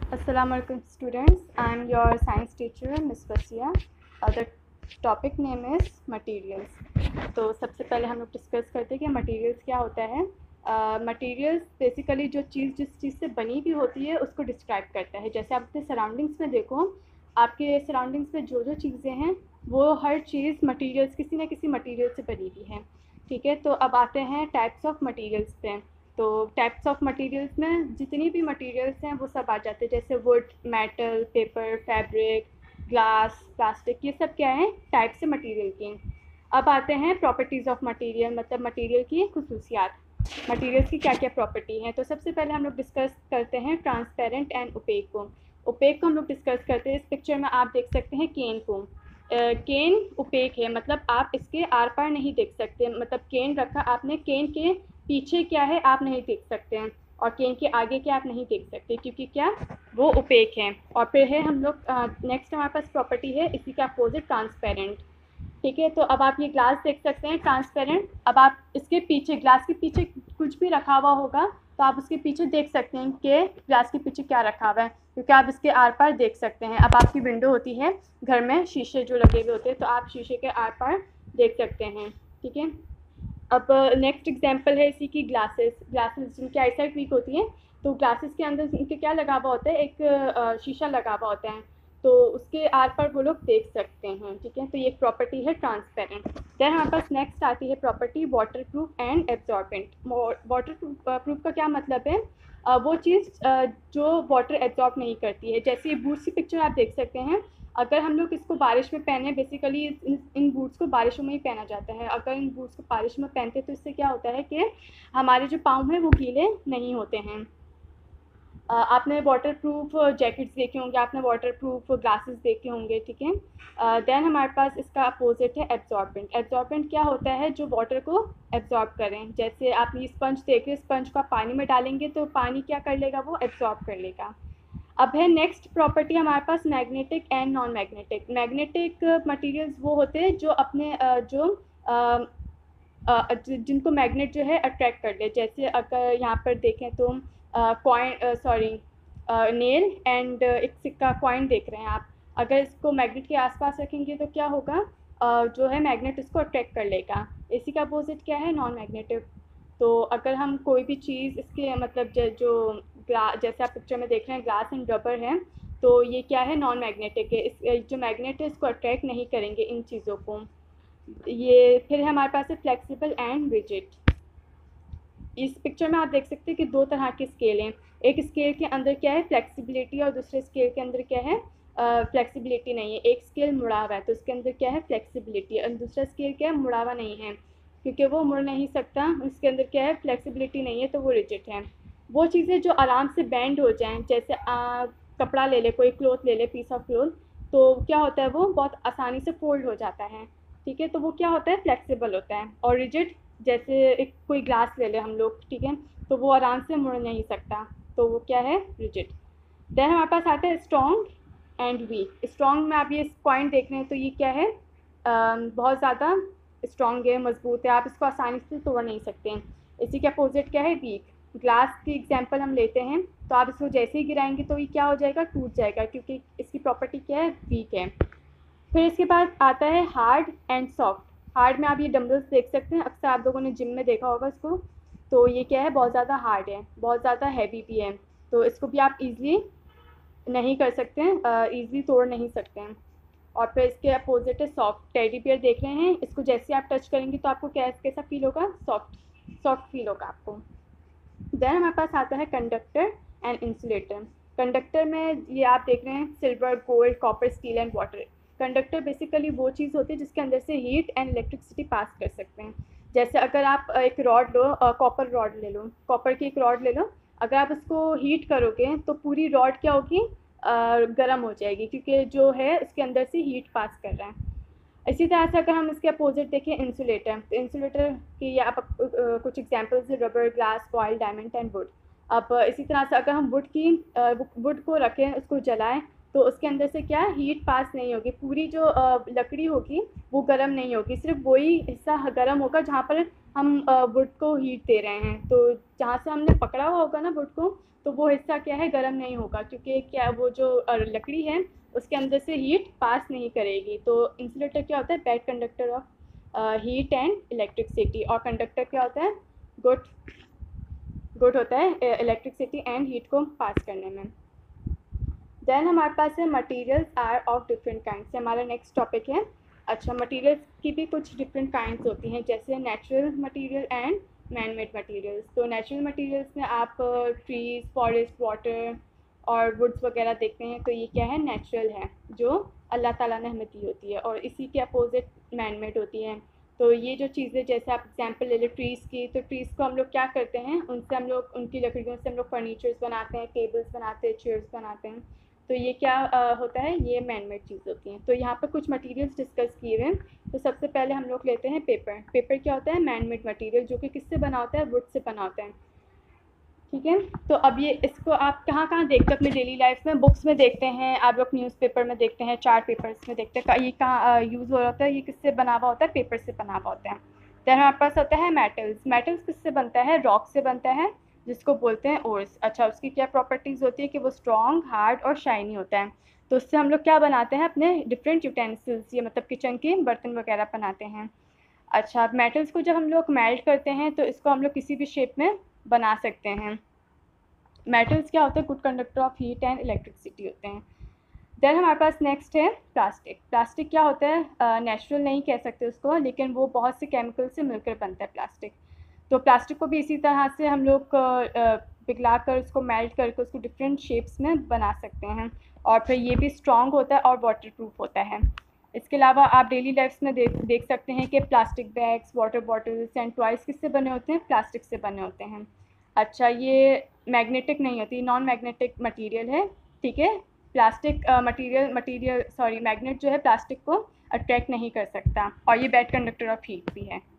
Assalamu alaikum students, I am your science teacher Miss Vasia. The topic name is materials. तो सबसे पहले हम लोग डिस्कस करते हैं कि materials क्या होता है. Materials बेसिकली जो चीज़ जिस चीज़ से बनी भी होती है उसको डिस्क्राइब करता है. जैसे आप अपने सराउंडिंग्स में देखो, आपके सराउंडिंग्स में जो जो चीज़ें हैं वो हर चीज़ मटीरियल्स किसी न किसी मटीरियल से बनी हुई है. ठीक है, तो अब आते हैं टाइप्स ऑफ मटीरियल्स पे. तो टाइप्स ऑफ मटेरियल्स में जितनी भी मटेरियल्स हैं वो सब आ जाते हैं, जैसे wood, metal, paper, fabric, glass, plastic, ये सब क्या है टाइप्स है मटेरियल की. अब आते हैं प्रॉपर्टीज़ ऑफ मटेरियल, मतलब मटेरियल की खुसूसियात. मटेरियल्स की क्या क्या प्रॉपर्टी हैं. तो सबसे पहले हम लोग डिस्कस करते हैं ट्रांसपेरेंट एंड ओपेक को. ओपेक को हम लोग डिस्कस करते हैं. इस पिक्चर में आप देख सकते हैं केन को. केन ओपेक है, मतलब आप इसके आर पार नहीं देख सकते. मतलब केन रखा आपने, केन के पीछे क्या है आप नहीं देख सकते हैं, और केन के आगे क्या आप नहीं देख सकते, क्योंकि क्या वो ओपेक है. और फिर है हम लोग नेक्स्ट हमारे पास प्रॉपर्टी है इसी का अपोजिट ट्रांसपेरेंट. ठीक है, तो अब आप ये ग्लास देख सकते हैं ट्रांसपेरेंट. अब आप इसके पीछे, ग्लास के पीछे कुछ भी रखा हुआ होगा तो आप उसके पीछे देख सकते हैं कि ग्लास के पीछे क्या रखा हुआ है, क्योंकि आप इसके आर पार देख सकते हैं. अब आपकी विंडो होती है घर में, शीशे जो लगे हुए होते हैं, तो आप शीशे के आर पार देख सकते हैं. ठीक है, अब नेक्स्ट एग्जांपल है इसी की ग्लासेस. ग्लासेस जिनकी आईसाइट वीक होती है, तो ग्लासेस के अंदर इनके क्या लगा हुआ होता है, एक शीशा लगा हुआ होता है, तो उसके आर पर वो लोग देख सकते हैं. ठीक है, तो ये एक प्रॉपर्टी है ट्रांसपेरेंट. देन हमारे पास नेक्स्ट आती है property waterproof and absorbent. Waterproof का क्या मतलब है, वो चीज़ जो वाटर एब्जॉर्ब नहीं करती है. जैसे बूट्स की पिक्चर आप देख सकते हैं, अगर हम लोग इसको बारिश में पहने, बेसिकली इन बूट्स को बारिशों में ही पहना जाता है. अगर इन बूट्स को बारिश में पहनते तो इससे क्या होता है कि हमारे जो पाँव हैं वो गीले नहीं होते हैं. आपने वाटर प्रूफ जैकेट्स देखे होंगे, आपने वाटर प्रूफ ग्लासेस देखे होंगे. ठीक है, देन हमारे पास इसका अपोजिट है एब्जॉर्बेंट. एब्जॉर्बेंट क्या होता है, जो वाटर को एब्जॉर्ब करें. जैसे आप ये स्पंज देख रहे हैं, स्पंज को आप पानी में डालेंगे तो पानी क्या कर लेगा, वो एब्जॉर्ब कर लेगा. अब है नेक्स्ट प्रॉपर्टी हमारे पास magnetic and non magnetic. Magnetic materials वो होते हैं जो अपने जिनको मैग्नेट जो है अट्रैक्ट कर ले. जैसे अगर यहाँ पर देखें तो नेल एंड एक सिक्का कॉइन देख रहे हैं आप. अगर इसको मैग्नेट के आसपास रखेंगे तो क्या होगा, जो है मैग्नेट इसको अट्रैक्ट कर लेगा. इसी का अपोजिट क्या है, नॉन मैग्नेटिक. तो अगर हम कोई भी चीज़ इसके मतलब जो जैसे आप पिक्चर में देख रहे हैं ग्लास एंड रबर है, तो ये क्या है, नॉन मैग्नेटिक है. इस जो मैग्नेट है इसको अट्रैक्ट नहीं करेंगे इन चीज़ों को. ये फिर हमारे पास है फ्लेक्सिबल एंड रिजिड. इस पिक्चर में आप देख सकते हैं कि दो तरह के स्केल हैं. एक स्केल के अंदर क्या है, फ्लेक्सिबिलिटी, और दूसरे स्केल के अंदर क्या है, फ्लेक्सिबिलिटी नहीं है. एक स्केल मुड़ा हुआ है तो उसके अंदर क्या है, फ्लेक्सिबिलिटी, और दूसरा स्केल क्या है, मुड़ा हुआ नहीं है, क्योंकि वो मुड़ नहीं सकता, उसके अंदर क्या है, फ्लेक्सिबिलिटी नहीं है, तो वो रिजिड है. वो चीज़ें जो आराम से बैंड हो जाएं, जैसे कपड़ा ले ले, कोई क्लोथ ले ले, पीस ऑफ क्लोथ, तो क्या होता है वो बहुत आसानी से फोल्ड हो जाता है. ठीक है, तो वो क्या होता है, फ्लेक्सिबल होता है. और रिजिड, जैसे एक कोई ग्लास ले ले हम लोग, ठीक है, तो वो आराम से मुड़ नहीं सकता, तो वो क्या है, रिजिड. देन हमारे पास आता है स्ट्रॉन्ग एंड वीक. स्ट्रॉन्ग में आप ये पॉइंट देख रहे हैं, तो ये क्या है, बहुत ज़्यादा स्ट्रॉन्ग है, मजबूत है, आप इसको आसानी से तोड़ नहीं सकते हैं. इसी के अपोजिट क्या है, वीक. ग्लास की एग्जांपल हम लेते हैं, तो आप इसको जैसे ही गिराएंगे तो ये क्या हो जाएगा, टूट जाएगा, क्योंकि इसकी प्रॉपर्टी क्या है, वीक है. फिर इसके बाद आता है हार्ड एंड सॉफ्ट. हार्ड में आप ये डम्बल्स देख सकते हैं, अक्सर आप लोगों ने जिम में देखा होगा इसको. तो ये क्या है, बहुत ज़्यादा हार्ड है, बहुत ज़्यादा हैवी भी है, तो इसको भी आप इजीली नहीं कर सकते हैं, ईज़िली तोड़ नहीं सकते हैं. और फिर इसके अपोजिट है सॉफ्ट. टेडी बियर देख रहे हैं, इसको जैसे आप टच करेंगे तो आपको कैसा फील होगा, सॉफ्ट फील होगा आपको. देन हमारे पास आता है कंडक्टर एंड इंसुलेटर. कंडक्टर में ये आप देख रहे हैं silver, gold, copper, steel and water. Conductor basically वो चीज़ होती है जिसके अंदर से हीट एंड इलेक्ट्रिसिटी पास कर सकते हैं. जैसे अगर आप एक रॉड लो, कॉपर रॉड ले लो, कॉपर की एक रॉड ले लो, अगर आप उसको हीट करोगे तो पूरी रॉड क्या होगी, गर्म हो जाएगी, क्योंकि जो है उसके अंदर से हीट पास कर रहा है. इसी तरह से अगर हम इसके अपोजिट देखें इंसुलेटर, तो इंसुलेटर की आप कुछ examples, rubber, glass, foil, diamond and wood. अब इसी तरह से अगर हम वुड को रखें, उसको जलाएं, तो उसके अंदर से क्या हीट पास नहीं होगी, पूरी जो लकड़ी होगी वो गर्म नहीं होगी, सिर्फ वही हिस्सा गर्म होगा जहाँ पर हम वुड को हीट दे रहे हैं, तो जहाँ से हमने पकड़ा हुआ होगा ना वुड को, तो वो हिस्सा क्या है, गर्म नहीं होगा, क्योंकि क्या वो जो लकड़ी है उसके अंदर से हीट पास नहीं करेगी। तो इंसुलेटर क्या होता है, bad conductor of heat and electricity, और कंडक्टर क्या होता है, गुड गुड होता है इलेक्ट्रिसिटी एंड हीट को पास करने में। देन हमारे पास है materials are of different kinds, हमारा नेक्स्ट टॉपिक है। अच्छा, मटेरियल्स की भी कुछ डिफरेंट काइंड्स होती हैं, जैसे natural material and man made materials. तो नेचुरल मटेरियल्स में आप ट्रीज, फॉरेस्ट, वाटर और वुड्स वगैरह देखते हैं, तो ये क्या है, नेचुरल है, जो अल्लाह ताला ने हमें दी होती है, और इसी के अपोजिट मैन मेड होती हैं। तो ये जो चीज़ें, जैसे आप एग्जांपल ले लें ट्रीज़ की, तो ट्रीज़ को हम लोग क्या करते हैं, उनसे हम लोग उनकी लकड़ियों से हम लोग फर्नीचर्स बनाते हैं, टेबल्स बनाते हैं, चेयर्स बनाते हैं। तो ये क्या होता है, ये मैन मेड चीज़ होती हैं। तो यहाँ पर कुछ मटेरियल्स डिस्कस किए हुए हैं। तो सबसे पहले हम लोग लेते हैं पेपर। पेपर क्या होता है, मैन मेड मटेरियल, जो कि किससे बना होता है, वुड से बना होता है। ठीक है, तो अब ये इसको आप कहाँ कहाँ देखते हैं अपने डेली लाइफ में, बुक्स में देखते हैं, आप लोग न्यूज़पेपर में देखते हैं, चार्ट पेपर्स में देखते हैं, ये कहाँ यूज़ हो रहा होता है, ये किससे बना हुआ होता है, पेपर से बना हुआ होता है। फिर हमारे पास होता है मेटल्स। मेटल्स किससे बनता है, रॉक से बनता है, जिसको बोलते हैं ओर्स। अच्छा, उसकी क्या प्रॉपर्टीज़ होती है कि वो स्ट्रॉन्ग, हार्ड और शाइनी होता है। तो उससे हम लोग क्या बनाते हैं, अपने डिफरेंट यूटेंसिल्स, ये मतलब किचन के बर्तन वगैरह बनाते हैं। अच्छा, मेटल्स को जब हम लोग मेल्ट करते हैं, तो इसको हम लोग किसी भी शेप में बना सकते हैं। मेटल्स क्या होते हैं, good conductor of heat and electricity होते हैं। देन हमारे पास नेक्स्ट है प्लास्टिक। प्लास्टिक क्या होता है, नेचुरल नहीं कह सकते उसको, लेकिन वो बहुत से केमिकल से मिलकर बनता है प्लास्टिक। तो प्लास्टिक को भी इसी तरह से हम लोग पिघला कर, उसको मेल्ट करके उसको डिफरेंट शेप्स में बना सकते हैं, और फिर ये भी स्ट्रॉन्ग होता है और वाटर प्रूफ होता है। इसके अलावा आप डेली लाइफ में देख सकते हैं कि plastic bags, water bottles and toys किससे बने होते हैं, प्लास्टिक से बने होते हैं। अच्छा, ये मैग्नेटिक नहीं होती, नॉन मैग्नेटिक मटेरियल है। ठीक है, प्लास्टिक मैग्नेट जो है प्लास्टिक को अट्रैक्ट नहीं कर सकता, और ये बैड कंडक्टर ऑफ हीट भी है।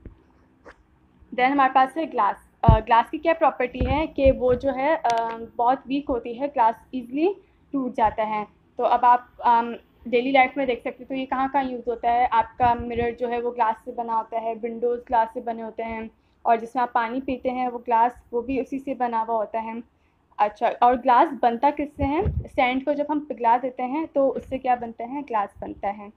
देन हमारे पास है ग्लास। ग्लास की क्या प्रॉपर्टी है कि वो जो है बहुत वीक होती है, ग्लास इजीली टूट जाता है। तो अब आप डेली लाइफ में देख सकते हो, तो ये कहाँ कहाँ यूज़ होता है, आपका मिरर जो है वो ग्लास से बना होता है, विंडोज़ ग्लास से बने होते हैं, और जिसमें आप पानी पीते हैं वो ग्लास, वो भी उसी से बना हुआ होता है। अच्छा, और ग्लास बनता किससे है, सैंड को जब हम पिघला देते हैं तो उससे क्या बनता है, ग्लास बनता है।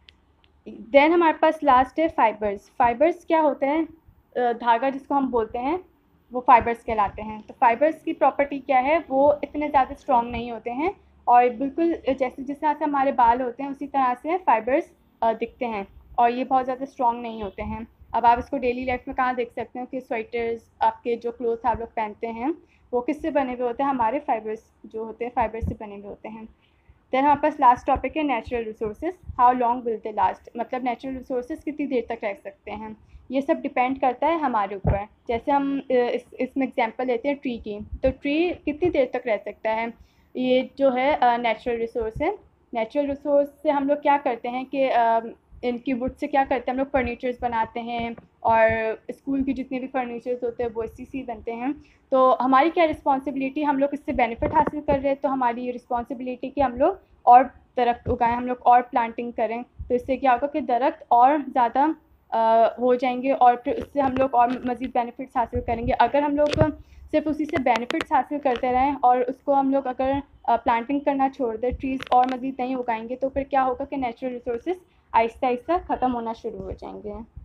देन हमारे पास लास्ट है फाइबर्स। फाइबर्स क्या होते हैं, धागा जिसको हम बोलते हैं, वो फाइबर्स कहलाते हैं। तो फाइबर्स की प्रॉपर्टी क्या है, वो इतने ज़्यादा स्ट्रॉन्ग नहीं होते हैं, और बिल्कुल जैसे जिस तरह से हमारे बाल होते हैं उसी तरह से फाइबर्स दिखते हैं, और ये बहुत ज़्यादा स्ट्रॉन्ग नहीं होते हैं। अब आप इसको डेली लाइफ में कहाँ देख सकते हो कि स्वेटर्स, आपके जो क्लोथ्स आप लोग पहनते हैं, वो किससे बने हुए होते हैं, हमारे फाइबर्स जो होते हैं, फाइबर से बने हुए होते हैं। देन हमारे पास लास्ट टॉपिक है natural resources. How long will they last, मतलब नेचुरल रिसोर्सेज कितनी देर तक रह सकते हैं। ये सब डिपेंड करता है हमारे ऊपर। जैसे हम इसमें एग्जांपल लेते हैं ट्री की, तो ट्री कितनी देर तक रह सकता है, ये जो है नेचुरल रिसोर्स है। नेचुरल रिसोर्स से हम लोग क्या करते हैं कि इनकी वुड से क्या करते हैं, हम लोग फर्नीचर्स बनाते हैं, और स्कूल की जितने भी फर्नीचर्स होते हैं वो इसी से बनते हैं। तो हमारी क्या रिस्पॉन्सिबिलिटी, हम लोग इससे बेनिफिट हासिल कर रहे हैं, तो हमारी ये रिस्पॉन्सिबिलिटी कि हम लोग और दरख्त उगाएं, हम लोग और प्लांटिंग करें। तो इससे क्या होगा कि दरख्त और ज़्यादा हो जाएंगे, और फिर उससे हम लोग और मज़ीद बेनिफिट्स हासिल करेंगे। अगर हम लोग सिर्फ उसी से बेनिफिट्स हासिल करते रहें और उसको हम लोग अगर प्लांटिंग करना छोड़ दें, ट्रीज़ और मज़ीद नहीं उगाएंगे, तो फिर क्या होगा कि नेचुरल रिसोर्सेज आहिस्ता आहिस्ता ख़त्म होना शुरू हो जाएंगे।